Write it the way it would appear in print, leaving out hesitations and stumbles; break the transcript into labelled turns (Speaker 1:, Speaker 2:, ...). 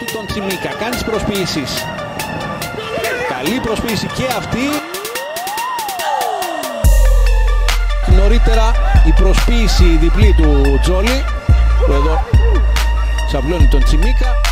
Speaker 1: του τον Τσιμίκα. Κάνει τις προσποίησεις. Καλή προσποίηση και αυτή. Νωρίτερα η προσποίηση διπλή του Τζόλι, που εδώ ξαπλώνει τον Τσιμίκα.